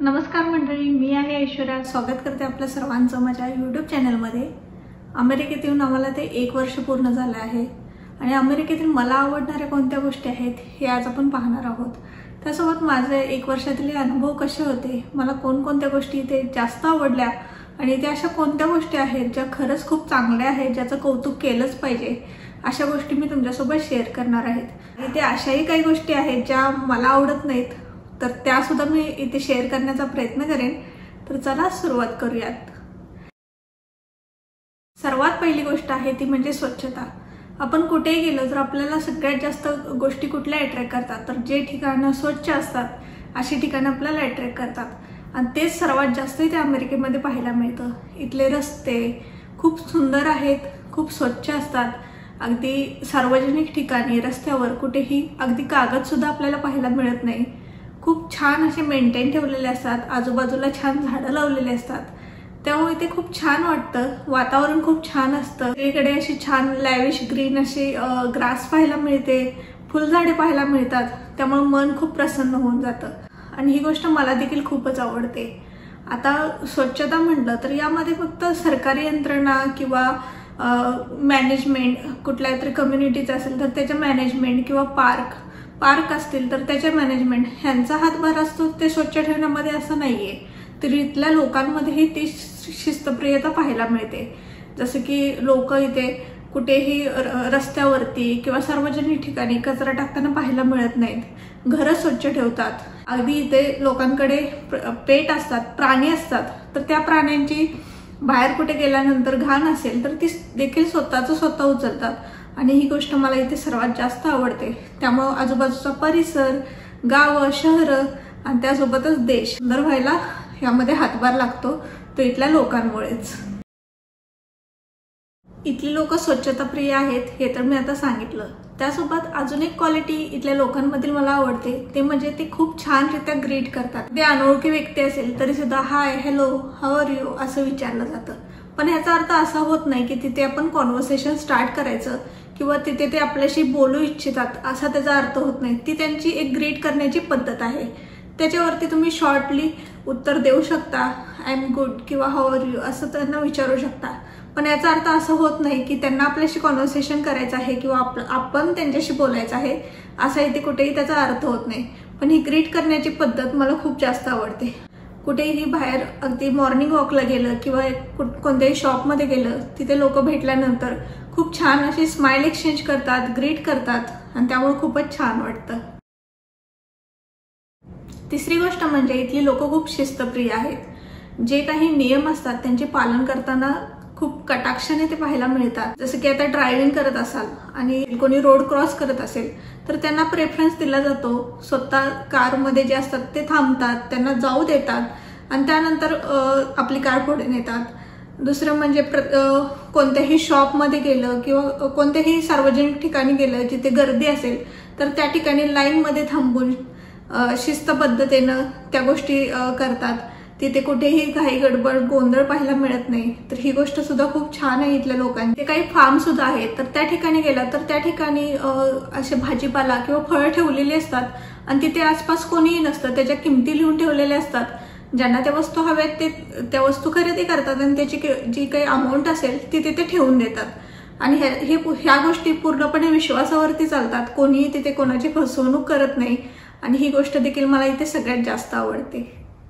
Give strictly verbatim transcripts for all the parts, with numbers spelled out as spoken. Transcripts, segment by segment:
नमस्कार मंडळी, मी आहे ऐश्वर्या. स्वागत करते आपल्या सर्वांचं माझ्या यूट्यूब चॅनलमध्ये. अमेरिकेत येऊन आम्हाला ते एक वर्ष पूर्ण झालं आहे आणि अमेरिकेतील मला आवडणाऱ्या कोणत्या गोष्टी आहेत हे आज आपण पाहणार आहोत. त्यासोबत माझे एक वर्षातील अनुभव कसे होते, मला कोणकोणत्या गोष्टी इथे जास्त आवडल्या आणि त्या अशा कोणत्या गोष्टी आहेत ज्या खरंच खूप चांगल्या आहेत, ज्याचं कौतुक केलंच पाहिजे, अशा गोष्टी मी तुमच्यासोबत शेअर करणार आहेत. इथे अशाही काही गोष्टी आहेत ज्या मला आवडत नाहीत, तर त्या सुद्धा मी इथे शेअर करण्याचा प्रयत्न करेन. तर चला सुरुवात करूयात. सर्वात पहिली गोष्ट आहे ती म्हणजे स्वच्छता. आपण कुठेही गेलो तर आपल्याला सगळ्यात जास्त गोष्टी कुठल्या अट्रॅक्ट करतात, तर जे ठिकाणं स्वच्छ असतात अशी ठिकाणं आपल्याला अट्रॅक्ट करतात. आणि तेच सर्वात जास्त इथे अमेरिकेमध्ये पाहायला मिळतं. इथले रस्ते खूप सुंदर आहेत, खूप स्वच्छ असतात. अगदी सार्वजनिक ठिकाणी रस्त्यावर कुठेही अगदी कागद सुद्धा आपल्याला पाहायला मिळत नाही. खूप छान असे मेंटेन ठेवलेले असतात, आजूबाजूला छान झाडं लावलेली असतात, त्यामुळे ते खूप छान वाटतं. वातावरण खूप छान असतं. इकडे अशी छान लॅविश ग्रीन अशी ग्रास पाहायला मिळते, फुलझाडे पाहायला मिळतात, त्यामुळे मन खूप प्रसन्न होऊन जातं आणि ही गोष्ट मला देखील खूपच आवडते. आता स्वच्छता म्हटलं तर यामध्ये फक्त सरकारी यंत्रणा किंवा मॅनेजमेंट, कुठल्या तरी कम्युनिटीचं असेल तर त्याच्या मॅनेजमेंट किंवा पार्क पार्क असतील तर त्याच्या मॅनेजमेंट ह्यांचा हातभार असतो ते स्वच्छ ठेवण्यामध्ये, असं नाहीये. तर इथल्या लोकांमध्येही ती शिस्तप्रियता पाहायला मिळते. जसं की लोक इथे कुठेही रस्त्यावरती किंवा सार्वजनिक ठिकाणी कचरा टाकताना पाहायला मिळत नाहीत. घरं स्वच्छ ठेवतात. अगदी इथे लोकांकडे पेट असतात, प्राणी असतात, तर त्या प्राण्यांची बाहेर कुठे गेल्यानंतर घाण असेल तर ती देखील स्वतःच स्वतः उचलतात आणि ही गोष्ट मला इथे सर्वात जास्त आवडते. त्यामुळे आजूबाजूचा परिसर, गाव, शहर आणि त्यासोबतच देश सुंदर व्हायला यामध्ये हातभार लागतो तो इथल्या लोकांमुळेच. इथली लोक स्वच्छताप्रिय आहेत हे तर मी आता सांगितलं. त्यासोबत अजून एक क्वालिटी इथल्या लोकांमधील मला आवडते ते म्हणजे ते खूप छानरित्या ग्रीट करतात. ते अनोळखी व्यक्ती असेल तरी सुद्धा hi, hello, how are you असं विचारलं जातं. पण याचा अर्थ असा होत नाही की तिथे आपण कॉन्व्हर्सेशन स्टार्ट करायचं किंवा तिथे ते आपल्याशी बोलू इच्छितात असा त्याचा अर्थ होत नाही. ती त्यांची एक ग्रीट करण्याची पद्धत आहे. त्याच्यावरती तुम्ही शॉर्टली उत्तर देऊ शकता, आय एम गुड किंवा हाऊ आर यू असं त्यांना विचारू शकता. पण याचा अर्थ असं होत नाही की त्यांना आपल्याशी कॉन्व्हर्सेशन करायचं आहे किंवा आपण त्यांच्याशी बोलायचं आहे, असा इथे कुठेही त्याचा अर्थ होत नाही. पण ही ग्रीट करण्याची पद्धत मला खूप जास्त आवडते. कुठेही बाहेर अगदी मॉर्निंग वॉकला गेलं किंवा कोणत्याही शॉपमध्ये गेलं, तिथे लोक भेटल्यानंतर खूप छान अशी स्माइल एक्सचेंज करतात, ग्रीट करतात आणि त्यामुळे खूपच छान वाटतं. तिसरी गोष्ट म्हणजे इथली लोक खूप शिस्तप्रिय आहेत. जे काही नियम असतात त्यांचे पालन करताना खूप कटाक्षाने ते पाहायला मिळतात. जसं की आता ड्रायव्हिंग करत असाल आणि कोणी रोड क्रॉस करत असेल तर त्यांना प्रेफरन्स दिला जातो. स्वतः कारमध्ये जे असतात ते थांबतात, त्यांना जाऊ देतात आणि त्यानंतर आपली कार पुढे नेतात. दुसरं म्हणजे कोणत्याही शॉपमध्ये गेलं किंवा कोणत्याही सार्वजनिक ठिकाणी गेलं जिथे गर्दी असेल तर त्या ठिकाणी लाईनमध्ये थांबून शिस्तबद्धतेनं त्या गोष्टी करतात. तिथे कुठेही घाई गडबड गोंधळ पाहायला मिळत नाही. तर ही गोष्ट सुद्धा खूप छान आहे इथल्या लोकांची. ते काही फार्म सुद्धा आहेत तर त्या ठिकाणी गेला तर त्या ठिकाणी असे भाजीपाला किंवा फळं ठेवलेली असतात आणि तिथे आसपास कोणीही नसतं. त्याच्या किमती लिहून ठेवलेल्या असतात. ज्यांना त्या वस्तू हव्यात ते त्या वस्तू खरेदी करतात आणि त्याची जी काही अमाऊंट असेल ती तिथे ठेवून देतात. आणि हे ह्या गोष्टी पूर्णपणे विश्वासावरती चालतात. कोणीही तिथे कोणाची फसवणूक करत नाही आणि ही गोष्ट देखील मला इथे सगळ्यात जास्त आवडते.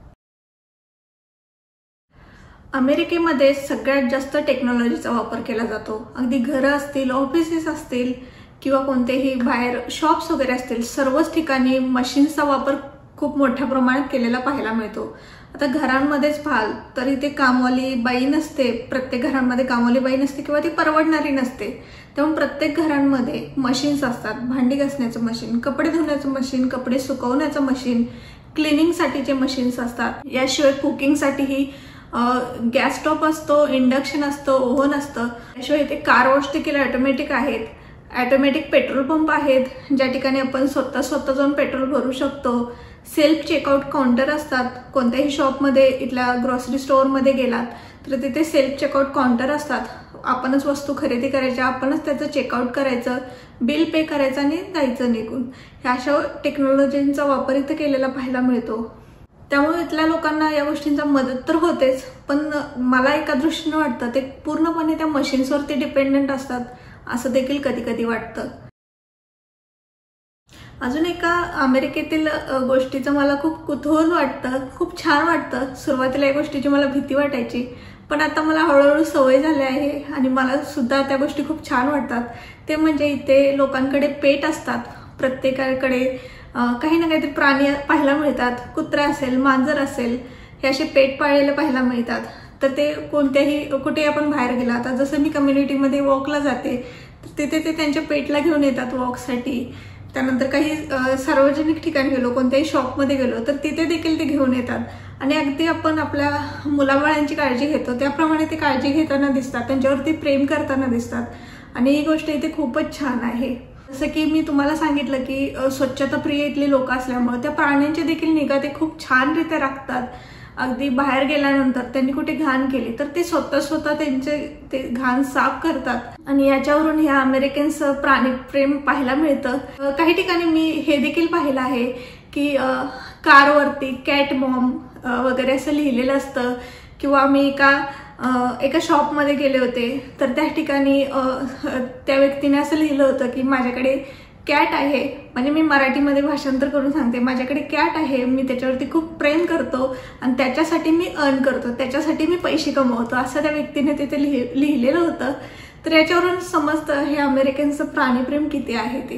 अमेरिकेमध्ये सगळ्यात जास्त टेक्नॉलॉजीचा वापर केला जातो. अगदी घरं असतील, ऑफिसेस असतील किंवा कोणतेही बाहेर शॉप्स वगैरे असतील, सर्वच ठिकाणी मशीन्सचा वापर खूप मोठ्या प्रमाणात केलेला पाहायला मिळतो. आता घरांमध्येच पाहाल तर इथे कामवाली बाई नसते, प्रत्येक घरांमध्ये कामवाली बाई नसते किंवा ती परवडणारी नसते. त्यामुळे प्रत्येक घरांमध्ये मशीन्स असतात. भांडी घासण्याचं मशीन, कपडे धुण्याचं मशीन, कपडे सुकवण्याचं मशीन, क्लिनिंगसाठीचे मशीन्स असतात. याशिवाय कुकिंगसाठीही गॅस स्टोव्ह असतो, इंडक्शन असतं, ओव्हन असतं. याशिवाय इथे कार वॉश देखील ऑटोमॅटिक आहेत. ऑटोमॅटिक पेट्रोल पंप आहेत ज्या ठिकाणी आपण स्वतः स्वतः जाऊन पेट्रोल भरू शकतो. सेल्फ चेकआउट काउंटर असतात. कोणत्याही शॉपमध्ये, इथल्या ग्रॉसरी स्टोअरमध्ये गेलात तर तिथे सेल्फ चेकआउट काउंटर असतात. आपणच वस्तू खरेदी करायच्या, आपणच त्याचं चेकआउट करायचं, बिल पे करायचं आणि जायचं निघून. ह्या अशा टेक्नॉलॉजीचा वापर इथे केलेला पाहायला मिळतो. त्यामुळे इथल्या लोकांना या गोष्टींचा मदत तर होतेच, पण मला एका दृष्टीने वाटतं ते पूर्णपणे त्या मशीन्सवरती डिपेंडंट असतात असं देखील कधी कधी वाटतं. अजून एका अमेरिकेतील गोष्टीचं मला खूप कुतूहल वाटतं, खूप छान वाटतं. सुरुवातीला या गोष्टीची मला भीती वाटायची, पण आता मला हळूहळू सवय झाली आहे आणि मला सुद्धा त्या गोष्टी खूप छान वाटतात. ते म्हणजे इथे लोकांकडे पेट असतात. प्रत्येकाकडे काही ना काहीतरी प्राणी पाहायला मिळतात. कुत्रा असेल, मांजर असेल, हे असे पेट पाळलेले पाहायला मिळतात. तर ते कोणत्याही कुठे आपण बाहेर गेला, आता जसं मी कम्युनिटीमध्ये वॉकला जाते तर तिथे ते त्यांच्या पेटला घेऊन येतात वॉकसाठी. त्यानंतर काही सार्वजनिक ठिकाणी गेलो, कोणत्याही शॉपमध्ये गेलो तर तिथे देखील ते घेऊन येतात आणि अगदी आपण आपल्या मुलाबाळांची काळजी घेतो त्याप्रमाणे ते काळजी घेताना दिसतात, त्यांच्यावरती प्रेम करताना दिसतात आणि ही गोष्ट इथे खूपच छान आहे. जसं की मी तुम्हाला सांगितलं की स्वच्छताप्रिय इथली लोक असल्यामुळे त्या प्राण्यांची देखील निगा ते खूप छानरित्या राखतात. अगदी बाहेर गेल्यानंतर त्यांनी कुठे घाण केली तर ते स्वतः स्वतः त्यांचे ते घाण साफ करतात आणि याच्यावरून ह्या अमेरिकन्सचं प्राणीप्रेम पाहायला मिळतं. काही ठिकाणी मी हे देखील पाहिलं आहे की कारवरती कॅट मॉम वगैरे असं लिहिलेलं असतं. किंवा मी एका एका शॉपमध्ये गेले होते तर त्या ठिकाणी त्या व्यक्तीने असं लिहिलं होतं की माझ्याकडे कॅट आहे, म्हणजे मी मराठीमध्ये भाषांतर करून सांगते, माझ्याकडे कॅट आहे, मी त्याच्यावरती खूप प्रेम करतो आणि त्याच्यासाठी मी अर्न करतो, त्याच्यासाठी मी पैसे कमवतो, असं त्या व्यक्तीने तिथे लिहि लिहिलेलं होतं. तर याच्यावरून समजतं हे अमेरिकनचं प्राणीप्रेम किती आहे ते.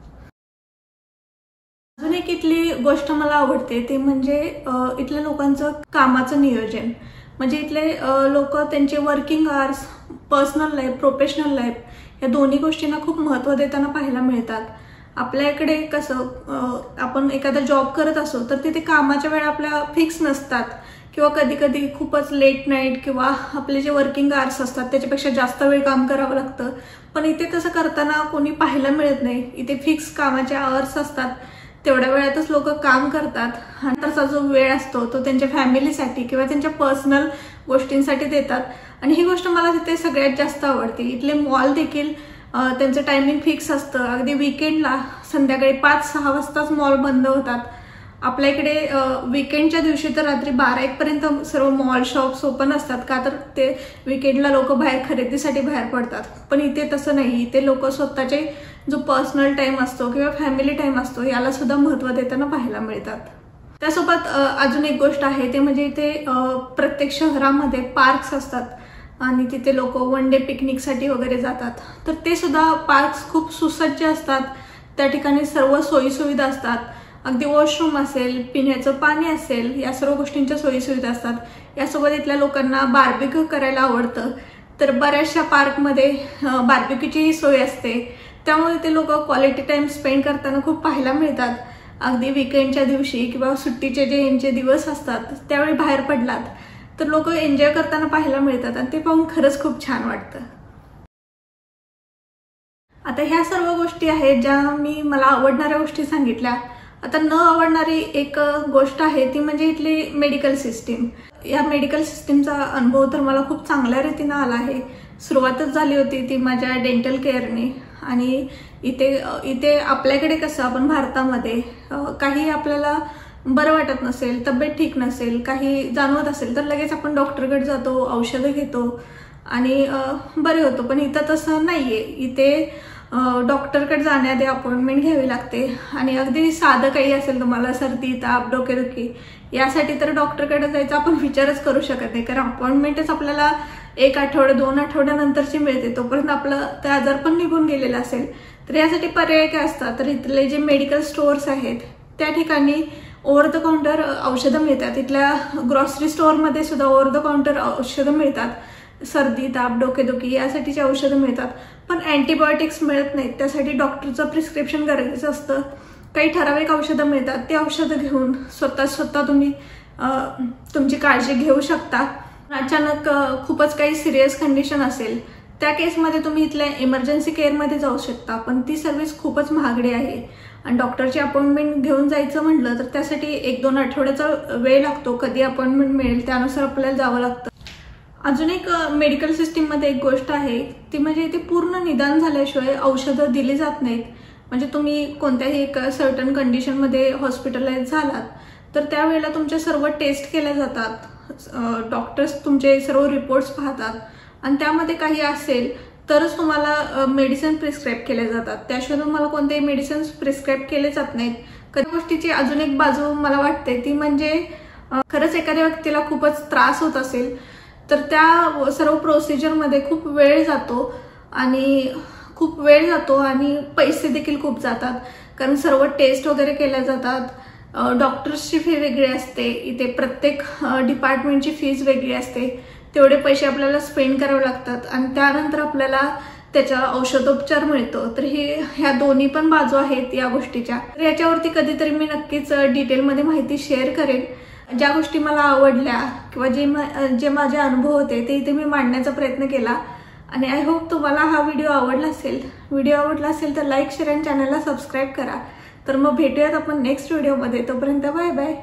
अजून एक इथली गोष्ट मला आवडते ते म्हणजे इथल्या लोकांचं कामाचं नियोजन. म्हणजे इथले लोक त्यांचे working hours, personal life, professional life या दोन्ही गोष्टींना खूप महत्त्व देताना पाहायला मिळतात. आपल्या इकडे कसं आपण एखादा जॉब करत असो तर तिथे कामाच्या वेळा आपल्या फिक्स नसतात किंवा कधी कधी खूपच लेट नाईट किंवा आपले जे वर्किंग आवर्स असतात त्याच्यापेक्षा जास्त वेळ काम करावं लागतं. पण इथे तसं करताना कोणी पाहायला मिळत नाही. इथे फिक्स कामाचे आवर्स असतात, तेवढ्या वेळातच लोक काम करतात आणि नंतरचा जो वेळ असतो तो त्यांच्या फॅमिलीसाठी किंवा त्यांच्या पर्सनल गोष्टींसाठी देतात आणि ही गोष्ट मला तिथे सगळ्यात जास्त आवडते. इथले मॉल देखील त्यांचं टायमिंग फिक्स असतं. अगदी विकेंडला संध्याकाळी पाच सहा वाजताच मॉल बंद होतात. आपल्या इकडे विकेंडच्या दिवशी तर रात्री बारा एक पर्यंत सर्व मॉल शॉप्स ओपन असतात, का तर ते विकेंडला लोक बाहेर खरेदीसाठी बाहेर पडतात. पण इथे तसं नाही. इथे लोक स्वतःचे जो पर्सनल टाइम असतो किंवा फॅमिली टाइम असतो याला सुद्धा महत्त्व देताना पाहायला मिळतात. त्यासोबत अजून एक गोष्ट आहे ते म्हणजे इथे प्रत्येक शहरामध्ये पार्क्स असतात आणि तिथे लोक वन डे पिकनिकसाठी वगैरे जातात. तर ते सुद्धा पार्क्स खूप सुसज्ज असतात. त्या ठिकाणी सर्व सोयीसुविधा असतात. अगदी वॉशरूम असेल, पिण्याचं पाणी असेल, या सर्व गोष्टींच्या सोयीसुविधा असतात. यासोबत इथल्या लोकांना बार्बिक्यू करायला आवडतं, तर बऱ्याचशा पार्कमध्ये बार्बिक्यूचीही सोय असते. त्यामुळे ते लोक क्वालिटी टाइम स्पेंड करताना खूप पाहायला मिळतात. अगदी विकेंडच्या दिवशी किंवा सुट्टीचे जे यांचे दिवस असतात त्यावेळी बाहेर पडलात तर लोक एन्जॉय करताना पाहायला मिळतात आणि ते पाहून खरंच खूप छान वाटतं. आता ह्या सर्व गोष्टी आहेत ज्या मी मला आवडणाऱ्या गोष्टी सांगितल्या. आता न आवडणारी एक गोष्ट आहे ती म्हणजे इथली मेडिकल सिस्टीम. या मेडिकल सिस्टीमचा अनुभव तर मला खूप चांगल्या रीतीने आला आहे. सुरुवातच झाली होती ती माझ्या डेंटल केअरने आणि इथे इथे आपल्याकडे कसं आपण भारतामध्ये काही आपल्याला बरं वाटत नसेल, तब्येत ठीक नसेल, काही जाणवत असेल तर लगेच आपण डॉक्टरकडे जातो, औषधं घेतो आणि बरे होतो. पण इथं तसं नाहीये. इथे डॉक्टरकडे जाण्याआधी अपॉइंटमेंट घ्यावी लागते आणि अगदी साधं काही असेल तुम्हाला सर्दी, ताप, डोकेदुखी यासाठी तर डॉक्टरकडे जायचा आपण विचारच करू शकत नाही, कारण अपॉइंटमेंटच आपल्याला एक आठवडे दोन आठवड्यानंतरची मिळते. तोपर्यंत आपलं ते आजार पण निघून गेलेला असेल. तर यासाठी पर्याय काय असतात, तर इथले जे मेडिकल स्टोअर्स आहेत त्या ठिकाणी ओव्हर द काउंटर औषधं मिळतात. इथल्या ग्रॉसरी स्टोअरमध्ये सुद्धा ओव्हर द काउंटर औषधं मिळतात. सर्दी, ताप, डोकेदुखी यासाठीची औषधं मिळतात. पण अँटीबायोटिक्स मिळत नाहीत. त्यासाठी डॉक्टरचं प्रिस्क्रिप्शन गरजेचं असतं. काही ठराविक औषधं मिळतात. ते औषधं घेऊन स्वतः स्वतः तुम्ही तुमची काळजी घेऊ शकता. अचानक खूपच काही सिरियस कंडिशन असेल त्या केसमध्ये तुम्ही इथल्या इमर्जन्सी केअरमध्ये जाऊ शकता. पण ती सर्व्हिस खूपच महागडी आहे आणि डॉक्टरची अपॉइंटमेंट घेऊन जायचं म्हटलं तर त्यासाठी एक दोन आठवड्याचा वेळ लागतो. कधी अपॉइंटमेंट मिळेल त्यानुसार आपल्याला जावं लागतं. अजून एक मेडिकल सिस्टीममध्ये एक गोष्ट आहे ती म्हणजे इथे पूर्ण निदान झाल्याशिवाय औषधं दिली जात नाहीत. म्हणजे तुम्ही कोणत्याही एका सर्टन कंडिशनमध्ये हॉस्पिटलाइज झालात तर त्यावेळेला तुमचे सर्व टेस्ट केल्या जातात, डॉक्टर्स तुमचे सर्व रिपोर्ट्स पाहतात आणि त्यामध्ये काही असेल तरच तुम्हाला मेडिसिन प्रिस्क्राईब केले जातात, त्याशिवाय तुम्हाला कोणतेही मेडिसिन्स प्रिस्क्राईब केले जात नाहीत. कधी गोष्टीची अजून एक बाजू मला वाटते ती म्हणजे खरंच एखाद्या व्यक्तीला खूपच त्रास होत असेल तर त्या सर्व प्रोसिजरमध्ये खूप वेळ जातो आणि खूप वेळ जातो आणि पैसे देखील खूप जातात, कारण सर्व टेस्ट वगैरे केल्या जातात. डॉक्टर्सची फी वेगळी असते, इथे प्रत्येक डिपार्टमेंटची फीज वेगळी असते, तेवढे पैसे आपल्याला स्पेंड करावे लागतात आणि त्यानंतर आपल्याला त्याचा औषधोपचार मिळतो. तर हे ह्या दोन्ही पण बाजू आहेत या गोष्टीच्या. तर याच्यावरती कधीतरी मी नक्कीच डिटेलमध्ये माहिती शेअर करेन. ज्या गोष्टी मला आवडल्या किंवा जे जे माझे अनुभव होते ते इथे मी मांडण्याचा प्रयत्न केला आणि आय होप तुम्हाला हा व्हिडिओ आवडला असेल. व्हिडिओ आवडला असेल तर लाईक शेअर आणि चॅनलला सबस्क्राईब करा. तर मग भेटूयात आपण नेक्स्ट व्हिडिओमध्ये. तोपर्यंत बाय बाय.